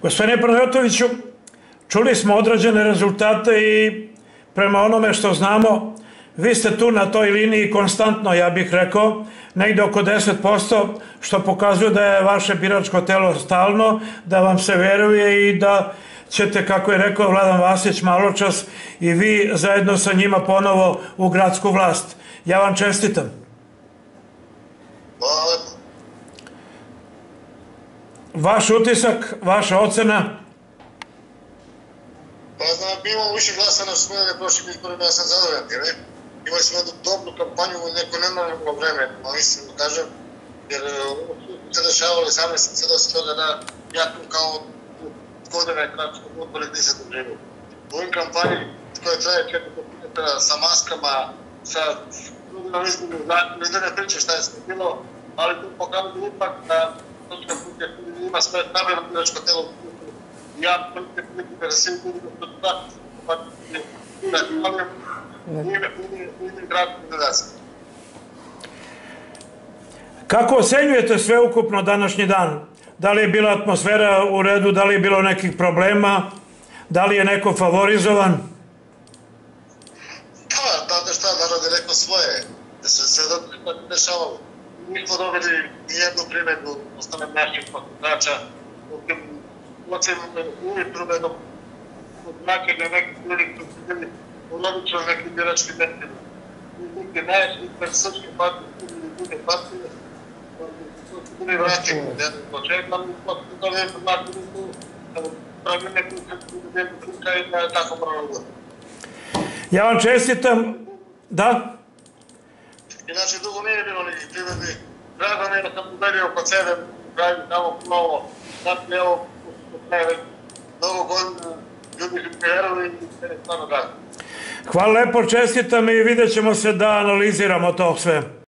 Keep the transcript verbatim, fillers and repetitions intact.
Gospodine Panajotoviću, čuli smo određene rezultate i prema onome što znamo, vi ste tu na toj liniji konstantno, ja bih rekao, negde oko deset posto, što pokazuje da je vaše biračko telo stalno, da vam se veruje i da ćete, kako je rekao Vladan Vasić maločas, i vi zajedno sa njima ponovo u gradsku vlast. Ja vam čestitam. Hvala lepo. Vaš utisak, vaša ocena? Pa znam, mi imamo više glasa na svojene prošlim izborima, ja sam zadovoljan, jer imali smo jednu dobru kampanju u neko nenormalno vreme, ali mislim da kažem, jer se dešavali same se dosta toga da ja tu kao godine kratko odbori nisam doživio. U ovim kampanji koje traje četiri kilometara sa maskama, sa drugim izbornim zakonima, da ne pričam šta je sve bilo, ali tu pokazuje ipak da točka putja koji ima svoje stabilno biračko telo ja politike politike da se uvidim do toga, pa da stavljam u ime gradu kandidacije. Kako ocenjujete sveukupno današnji dan? Da li je bila atmosfera u redu, da li je bilo nekih problema, da li je neko favorizovan? Pa, da šta, narod je rekao svoje, da se sve dobro dešavalo. Nismo dobili nijednu primjedbu od strane naših poslušača, osim ujutru jednog značenja nekih ljudi koji su bili ulovično nekim biračkim mestima. Niti naješli pred srpske partije, ili druge partije, koji su bili vraćeni od jednog početka, ali smo to lijepo znati da pravi neku jednu klika i da je tako moralo da. Ja vam čestitam, da? Inače, dugo nije bilo nekih primjedbi. Drago mi je da sam pobedio kod sebe, pravim tamo novo. Znači, evo, već mnogo godina ljudi su vjerovali i sve je stvarno drago. Hvala lepo, čestitam i vidjet ćemo se da analiziramo to sve.